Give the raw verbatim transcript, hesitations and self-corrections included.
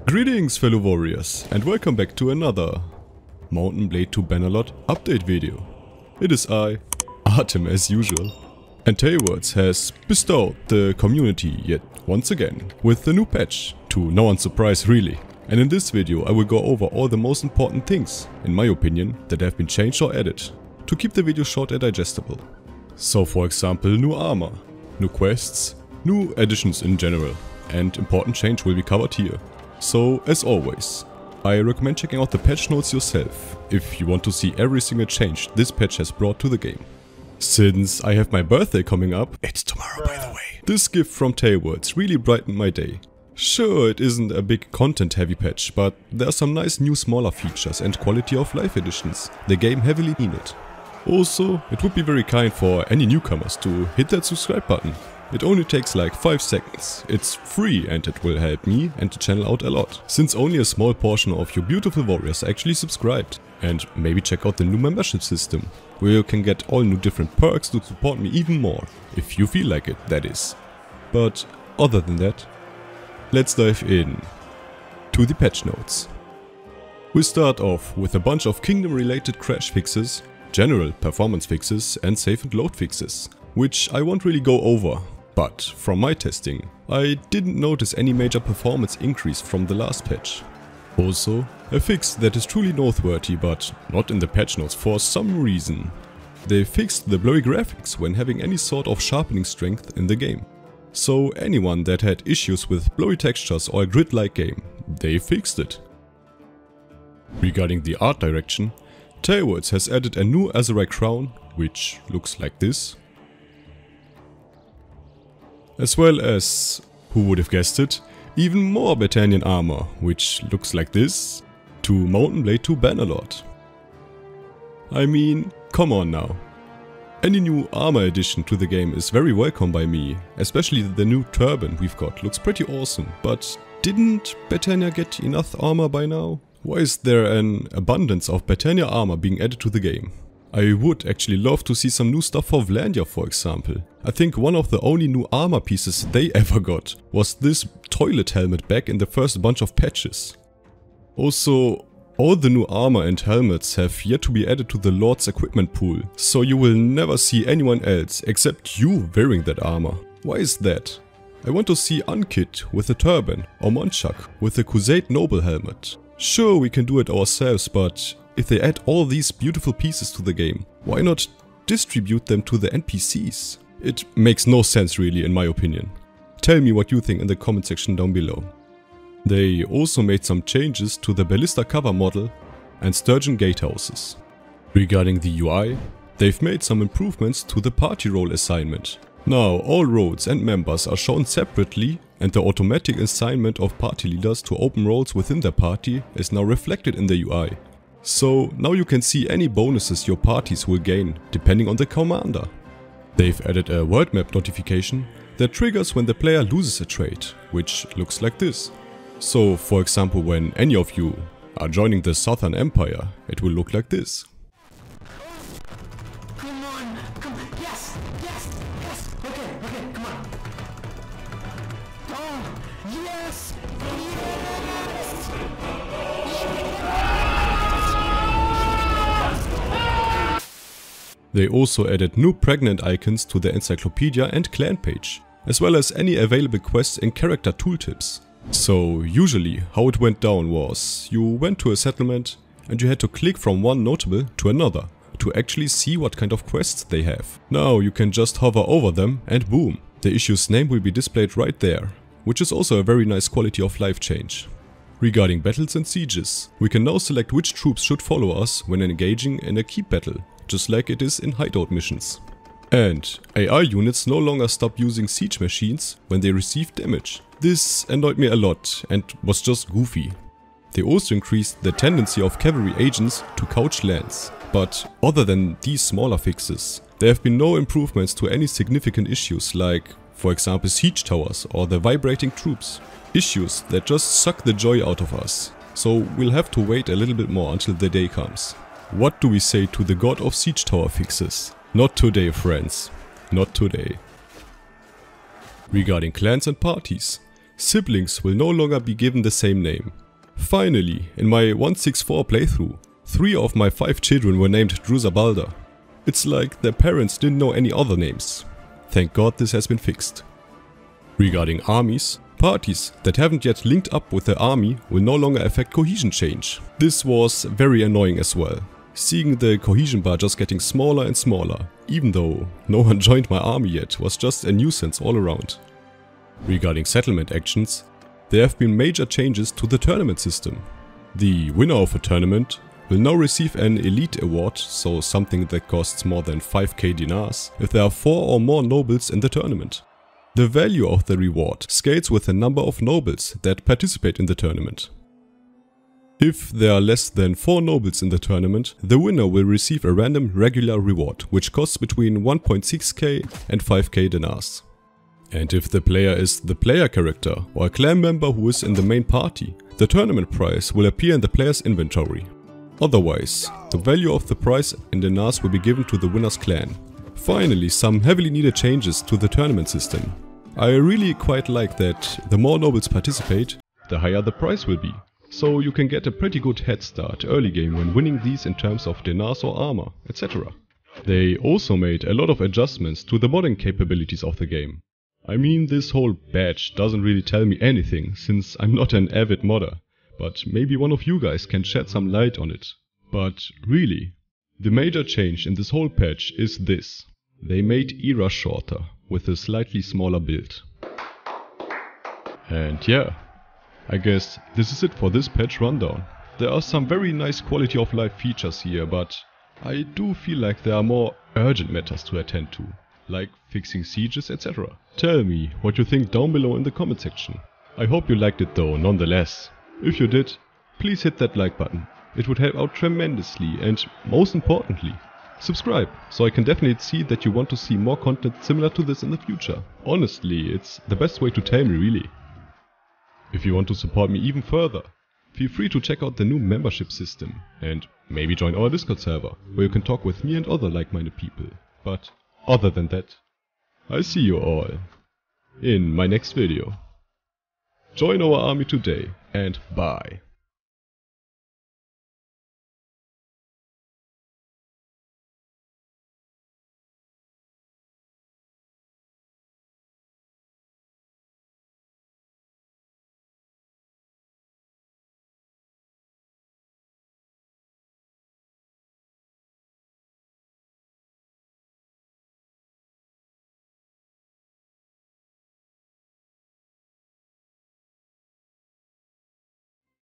Greetings fellow warriors and welcome back to another Mount and Blade two Bannerlord update video. It is I, Artem as usual, and Teywords has bestowed the community yet once again with the new patch, to no one's surprise really. And in this video I will go over all the most important things, in my opinion, that have been changed or added, to keep the video short and digestible. So for example, new armor, new quests, new additions in general, and important change will be covered here. So as always, I recommend checking out the patch notes yourself, if you want to see every single change this patch has brought to the game. Since I have my birthday coming up, it's tomorrow by the way, this gift from Teywords really brightened my day. Sure, it isn't a big content heavy patch, but there are some nice new smaller features and quality of life additions the game heavily needed. Also, it would be very kind for any newcomers to hit that subscribe button. It only takes like five seconds, it's free and it will help me and the channel out a lot, since only a small portion of you beautiful warriors actually subscribed. And maybe check out the new membership system, where you can get all new different perks to support me even more, if you feel like it, that is. But other than that, let's dive in to the patch notes. We start off with a bunch of kingdom related crash fixes, general performance fixes and save and load fixes, which I won't really go over. But from my testing, I didn't notice any major performance increase from the last patch. Also, a fix that is truly noteworthy but not in the patch notes for some reason. They fixed the blurry graphics when having any sort of sharpening strength in the game. So anyone that had issues with blurry textures or a grid-like game, they fixed it. Regarding the art direction, Teywords has added a new Aserai crown, which looks like this. As well as, who would have guessed it, even more Battanian armor, which looks like this, to Mount and Blade two Bannerlord. I mean, come on now. Any new armor addition to the game is very welcome by me, especially the new turban we've got looks pretty awesome, but didn't Battania get enough armor by now? Why is there an abundance of Battania armor being added to the game? I would actually love to see some new stuff for Vlandia, for example. I think one of the only new armor pieces they ever got was this toilet helmet back in the first bunch of patches. Also, all the new armor and helmets have yet to be added to the Lord's equipment pool, so you will never see anyone else except you wearing that armor. Why is that? I want to see Unkit with a turban or Monchak with a Khuzait noble helmet. Sure, we can do it ourselves, but if they add all these beautiful pieces to the game, why not distribute them to the N P Cs? It makes no sense really, in my opinion. Tell me what you think in the comment section down below. They also made some changes to the Ballista cover model and Sturgeon gatehouses. Regarding the U I, they've made some improvements to the party role assignment. Now all roles and members are shown separately, and the automatic assignment of party leaders to open roles within their party is now reflected in the U I. So now you can see any bonuses your parties will gain, depending on the commander. They've added a world map notification that triggers when the player loses a trait, which looks like this. So for example, when any of you are joining the Southern Empire, it will look like this. Come on, come on, yes, yes, yes, okay, okay, come on. Oh, yes, yes, They also added new pregnant icons to the encyclopedia and clan page, as well as any available quests and character tooltips. So usually how it went down was, you went to a settlement and you had to click from one notable to another to actually see what kind of quests they have. Now you can just hover over them and boom, the issue's name will be displayed right there, which is also a very nice quality of life change. Regarding battles and sieges, we can now select which troops should follow us when engaging in a keep battle, just like it is in hideout missions. And A I units no longer stop using siege machines when they receive damage. This annoyed me a lot and was just goofy. They also increased the tendency of cavalry agents to couch lands. But other than these smaller fixes, there have been no improvements to any significant issues like, for example, siege towers or the vibrating troops. Issues that just suck the joy out of us. So we'll have to wait a little bit more until the day comes. What do we say to the god of siege tower fixes? Not today, friends. Not today. Regarding clans and parties, Siblings will no longer be given the same name. Finally, in my one sixty-four playthrough, three of my five children were named Druzabalda. It's like their parents didn't know any other names. Thank God this has been fixed. Regarding armies, parties that haven't yet linked up with the army will no longer affect cohesion change. This was very annoying as well, seeing the cohesion bar just getting smaller and smaller, even though no one joined my army yet, was just a nuisance all around. Regarding settlement actions, there have been major changes to the tournament system. The winner of a tournament will now receive an elite award, so something that costs more than five K dinars, if there are four or more nobles in the tournament. The value of the reward scales with the number of nobles that participate in the tournament. If there are less than four nobles in the tournament, the winner will receive a random regular reward, which costs between one point six K and five K dinars. And if the player is the player character or a clan member who is in the main party, the tournament prize will appear in the player's inventory. Otherwise, the value of the prize in dinars will be given to the winner's clan. Finally, some heavily needed changes to the tournament system. I really quite like that the more nobles participate, the higher the prize will be. So you can get a pretty good head start early game when winning these in terms of dinars or armor, et cetera. They also made a lot of adjustments to the modding capabilities of the game. I mean, this whole badge doesn't really tell me anything since I'm not an avid modder. But maybe one of you guys can shed some light on it. But really, the major change in this whole patch is this. They made era shorter, with a slightly smaller build. And yeah, I guess this is it for this patch rundown. There are some very nice quality of life features here, but I do feel like there are more urgent matters to attend to, like fixing sieges, et cetera. Tell me what you think down below in the comment section. I hope you liked it though, nonetheless. If you did, please hit that like button. It would help out tremendously, and most importantly, subscribe, so I can definitely see that you want to see more content similar to this in the future. Honestly, it's the best way to tell me really. If you want to support me even further, feel free to check out the new membership system and maybe join our Discord server, where you can talk with me and other like-minded people. But other than that, I'll see you all in my next video. Join our army today, and bye.